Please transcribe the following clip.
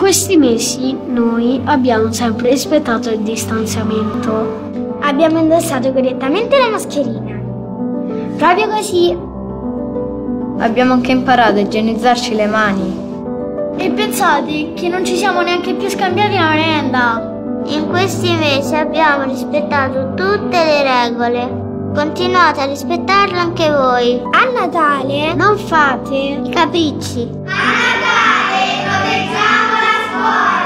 questi mesi noi abbiamo sempre rispettato il distanziamento. Abbiamo indossato correttamente la mascherina. Proprio così. Abbiamo anche imparato a igienizzarci le mani. E pensate che non ci siamo neanche più scambiati la merenda. In questi mesi abbiamo rispettato tutte le regole. Continuate a rispettarle anche voi. A Natale non fate i capricci. A Natale proteggiamo la scuola!